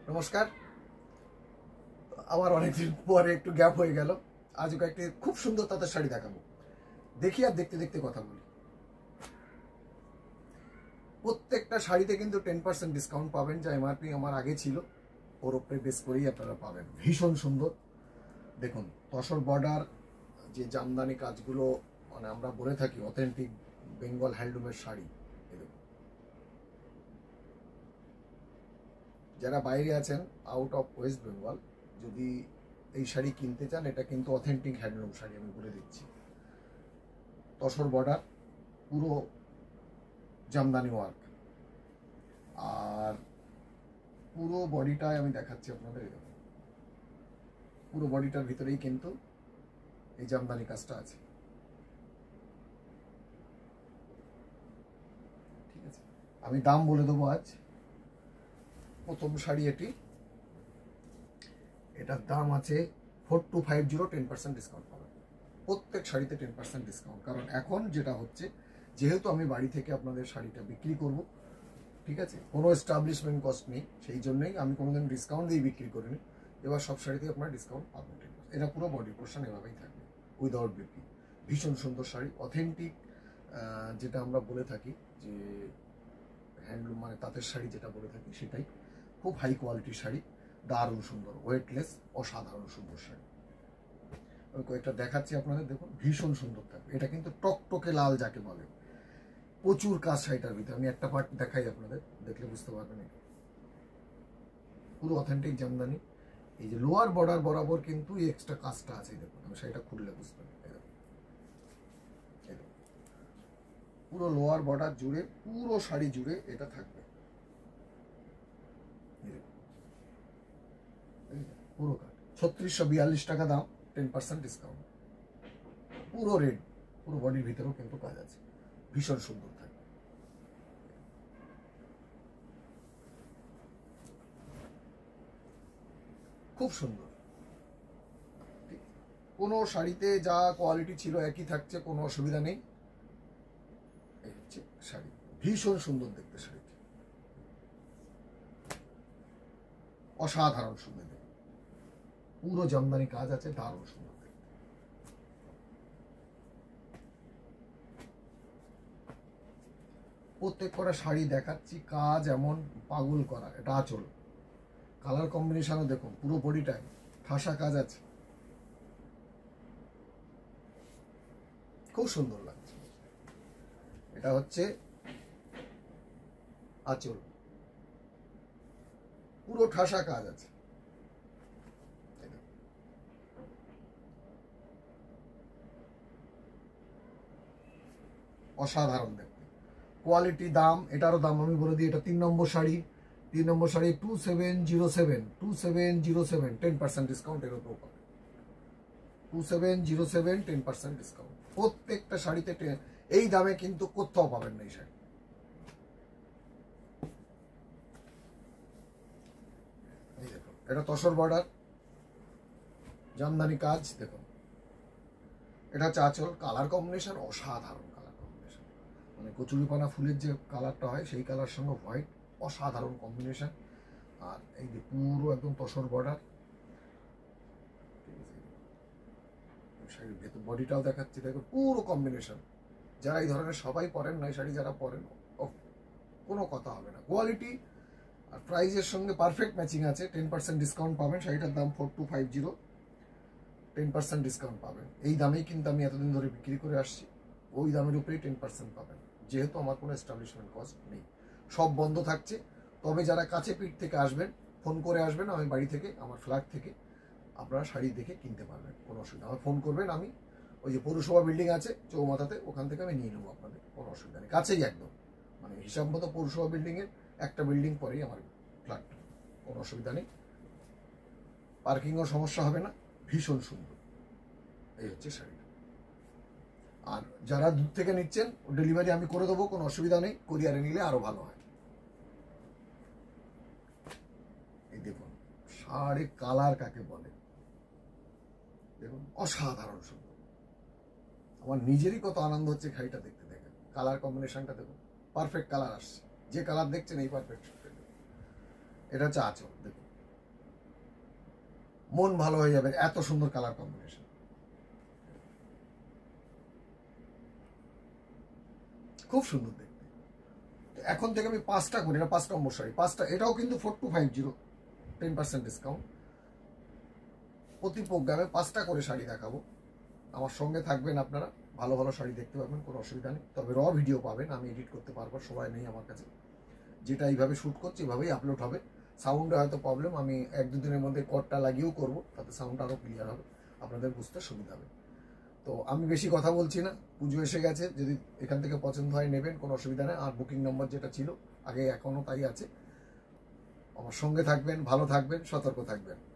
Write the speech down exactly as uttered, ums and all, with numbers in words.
নমস্কার। আবার অনেকদিন পরে একটু গ্যাপ হয়ে গেল। আজ একটি খুব সুন্দর তাঁতের শাড়ি দেখাবো, দেখি আর দেখতে দেখতে কথা বলি। প্রত্যেকটা শাড়িতে কিন্তু টেন পার্সেন্ট ডিসকাউন্ট পাবেন, যা এমআরপি আমার আগে ছিল ওর উপরে বেস করেই আপনারা পাবেন। ভীষণ সুন্দর দেখুন, তসর বর্ডার যে জামদানি কাজগুলো, মানে আমরা বলে থাকি অথেন্টিক বেঙ্গল হ্যান্ডলুমের শাড়ি। যারা বাইরে আছেন, আউট অফ ওয়েস্ট বেঙ্গল, যদি এই শাড়ি কিনতে চান, এটা কিন্তু অথেন্টিক হ্যান্ডলুম শাড়ি, আমি বলে দিচ্ছি। তসর বর্ডার, পুরো জামদানি ওয়ার্ক, আর পুরো বডিটায় আমি দেখাচ্ছি আপনাদের। পুরো বডিটার ভিতরেই কিন্তু এই জামদানি কাজটা আছে, ঠিক আছে। আমি দাম বলে দেবো আজ। প্রথম শাড়ি এটি, এটার দাম আছে four two five zero ten percent discount পাবেন। প্রত্যেক শাড়িতে টেন পার্সেন্ট ডিসকাউন্ট, কারণ এখন যেটা হচ্ছে, যেহেতু আমি বাড়ি থেকে আপনাদের শাড়িটা বিক্রি করব, ঠিক আছে, কোনো এস্টাবলিশমেন্ট কস্ট নেই, সেই জন্যই আমি কোনোদিন ডিসকাউন্ট দিয়ে বিক্রি করিনি। এবার সব শাড়িতে আপনারা ডিসকাউন্ট পাবেন। এটা পুরো বডি পোর্শন এভাবেই থাকবে, উইদাউট বিপি। ভীষণ সুন্দর শাড়ি, অথেন্টিক, যেটা আমরা বলে থাকি যে হ্যান্ডলুম মানে তাঁতের শাড়ি যেটা বলে থাকি, সেটাই। খুব হাই কোয়ালিটির শাড়ি, দারুণ সুন্দর, ওয়েটলেস, অসাধারণ সুন্দর শাড়ি। আমি কয়েকটা দেখাচ্ছি আপনাদের, দেখুন ভীষণ সুন্দর থাকবে। এটা কিন্তু টকটকে লাল যাকে বলে, প্রচুর কাজ শাড়িটার ভিতরে। আমি একটা পার্ট দেখাই আপনাদের, দেখলে বুঝতে পারবেন। পুরো অথেন্টিক জামদানি। এই যে লোয়ার বর্ডার বরাবর কিন্তু এক্সট্রা কাজটা আছে, দেখুন। আমি শাড়িটা খুললে বুঝতে পারবেন। পুরো লোয়ার বর্ডার জুড়ে, পুরো শাড়ি জুড়ে এটা থাকবে, পুরো কাজ। ছত্রিশশো বিয়াল্লিশ টাকা দাম, টেন পার্সেন্ট ডিসকাউন্ট। পুরো রেড, পুরো বডির ভিতরেও কিন্তু কাজ আছে, ভীষণ সুন্দর থাকবে। খুব সুন্দর। কোনো শাড়িতে যা কোয়ালিটি ছিল একই থাকছে, কোনো অসুবিধা নেই। এই হচ্ছে শাড়ি, ভীষণ সুন্দর দেখতে শাড়িটি, অসাধারণ সুন্দর দেখতে। পুরো জামদানি কাজ আছে, দারুণ সুন্দর দেখতে। প্রত্যেক কটা শাড়ি দেখাচ্ছি, কাজ এমন পাগল করা। এটা আঁচল, কালার কম্বিনেশনও দেখুন, পুরো বডিটায় ঠাসা কাজ আছে, খুব সুন্দর লাগছে। এটা হচ্ছে আঁচল, পুরো ঠাসা কাজ আছে। অসাধারণ দেখতে, কোয়ালিটি, দাম, এটারও দাম আমি বলে দিই। এটা তিন নম্বর শাড়ি, তিন নম্বর শাড়ি two seven zero seven two seven zero seven ten percent discount এর উপর পাবে। Two seven zero seven ten percent discount. প্রত্যেকটা শাড়িতে এই দামে কিন্তু কোথাও পাবেন না এই শাড়ি। এটা তসর বর্ডার, জামদানি কাজ, দেখুন। এটা চাঁচল, কালার কম্বিনেশন অসাধারণ, কালার কম্বিনেশন মানে কচুরিপানা ফুলের যে কালারটা হয়, সেই কালার সঙ্গে হোয়াইট, অসাধারণ কম্বিনেশন। আর এই যে পুরো একদম তসর বর্ডার, শাড়ির ভেতর বডিটাও দেখাচ্ছি, দেখো পুরো কম্বিনেশন। যারা এই ধরনের সবাই পরেন না এই শাড়ি, যারা পরেন কোনো কথা হবে না। কোয়ালিটি আর প্রাইসের সঙ্গে পারফেক্ট ম্যাচিং আছে। টেন পার্সেন্ট ডিসকাউন্ট পাবেন। শাড়িটার দাম four two five zero, ten percent discount পাবেন। এই দামেই কিন্তু আমি এতদিন ধরে বিক্রি করে আসছি, ওই দামের উপরেই টেন পার্সেন্ট পাবেন, যেহেতু আমার কোনো এস্টাবলিশমেন্ট কস্ট নেই। সব বন্ধ থাকছে, তবে যারা কাছে পিঠ থেকে আসবেন, ফোন করে আসবেন, আমি বাড়ি থেকে, আমার ফ্ল্যাট থেকে আপনারা শাড়ি দেখে কিনতে পারবেন, কোনো অসুবিধা। আমার ফোন করবেন, আমি ওই যে পৌরসভা বিল্ডিং আছে চৌমাথাতে, ওখান থেকে আমি নিয়ে নেবো আপনাদের, কোনো অসুবিধা নেই। কাছেই একদম, মানে হিসাব মতো পৌরসভা বিল্ডিংয়ের একটা বিল্ডিং পরেই আমার ফ্ল্যাট, কোনো অসুবিধা নেই। পার্কিংও সমস্যা হবে না, ভীষণ সুন্দর। এই হচ্ছে শাড়িটা। আর যারা দূর থেকে নিচ্ছেন, ডেলিভারি আমি করে দেবো, কোনো অসুবিধা নেই। কুরিয়ারে নিলে আরো ভালো হয়। এই দেখুন শাড়ির কালার কাকে বলে, দেখুন অসাধারণ সুন্দর। আমার নিজেরই কত আনন্দ হচ্ছে শাড়িটা দেখতে। দেখেন কালার কম্বিনেশনটা দেখুন, পারফেক্ট কালার আসছে। যে কালার দেখছেন এই পারফেক্ট। এটা হচ্ছে আঁচল, দেখুন মন ভালো হয়ে যাবে, এত সুন্দর কালার কম্বিনেশন। খুব সুন্দর দেখতে। এখন থেকে আমি পাঁচটা করি, এটা পাঁচ নম্বর শাড়ি, পাঁচটা, এটাও কিন্তু four two five zero ten percent discount. প্রতি প্রোগ্রামে পাঁচটা করে শাড়ি দেখাবো, আমার সঙ্গে থাকবেন আপনারা, ভালো ভালো শাড়ি দেখতে পাবেন, কোনো অসুবিধা নেই। তবে র ভিডিও পাবেন, আমি এডিট করতে পারবো, সময় নেই আমার কাছে। যেটা এইভাবে শ্যুট করছি এভাবেই আপলোড হবে। সাউন্ডে হয়তো প্রবলেম, আমি এক দুদিনের মধ্যে কটটা লাগিয়েও করবো, তাতে সাউন্ডটা আরও ক্লিয়ার হবে, আপনাদের বুঝতে সুবিধা হবে। তো আমি বেশি কথা বলছি না, পুজো এসে গেছে, যদি এখান থেকে পছন্দ হয় নেবেন, কোনো অসুবিধা নেই। আর বুকিং নম্বর যেটা ছিল আগে এখনও তাই আছে। আমার সঙ্গে থাকবেন, ভালো থাকবেন, সতর্ক থাকবেন।